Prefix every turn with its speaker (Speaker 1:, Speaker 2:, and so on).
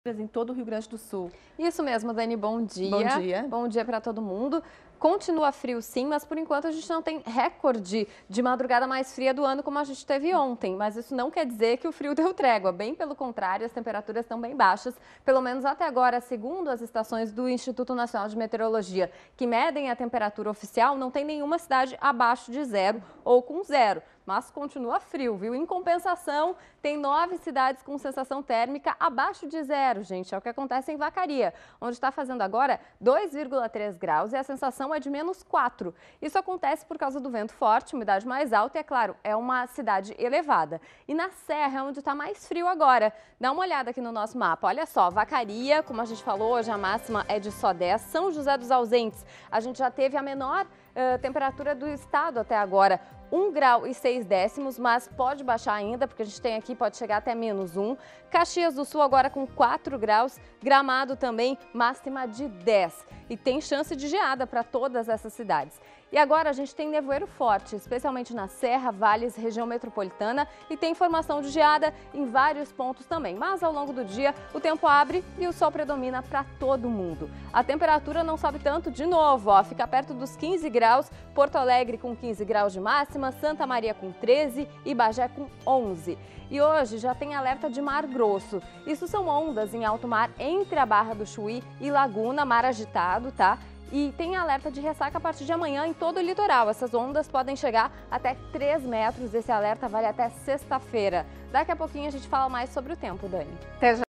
Speaker 1: em todo o Rio Grande do Sul.
Speaker 2: Isso mesmo, Dani, bom dia.
Speaker 1: Bom dia.
Speaker 2: Bom dia para todo mundo. Continua frio sim, mas por enquanto a gente não tem recorde de madrugada mais fria do ano como a gente teve ontem. Mas isso não quer dizer que o frio deu trégua. Bem pelo contrário, as temperaturas estão bem baixas. Pelo menos até agora, segundo as estações do Instituto Nacional de Meteorologia, que medem a temperatura oficial, não tem nenhuma cidade abaixo de zero ou com zero. Mas continua frio, viu? Em compensação, tem 9 cidades com sensação térmica abaixo de zero, gente. É o que acontece em Vacaria, onde está fazendo agora 2,3 graus e a sensação é de -4. Isso acontece por causa do vento forte, umidade mais alta e, é claro, é uma cidade elevada. E na Serra, onde está mais frio agora. Dá uma olhada aqui no nosso mapa. Olha só, Vacaria, como a gente falou, hoje a máxima é de só 10. São José dos Ausentes, a gente já teve a menor temperatura do estado até agora, 1 grau e 6 décimos, mas pode baixar ainda, porque a gente tem aqui, pode chegar até -1. Caxias do Sul agora com 4 graus, Gramado também, máxima de 10. E tem chance de geada para todas essas cidades. E agora a gente tem nevoeiro forte, especialmente na Serra, Vales, região metropolitana, e tem formação de geada em vários pontos também. Mas ao longo do dia o tempo abre e o sol predomina para todo mundo. A temperatura não sobe tanto de novo, ó, fica perto dos 15 graus, Porto Alegre com 15 graus de máxima, Santa Maria com 13 e Bagé com 11. E hoje já tem alerta de mar grosso. Isso são ondas em alto mar entre a Barra do Chuí e Laguna, mar agitado, tá? E tem alerta de ressaca a partir de amanhã em todo o litoral. Essas ondas podem chegar até 3 metros. Esse alerta vale até sexta-feira. Daqui a pouquinho a gente fala mais sobre o tempo, Dani.
Speaker 1: Até já.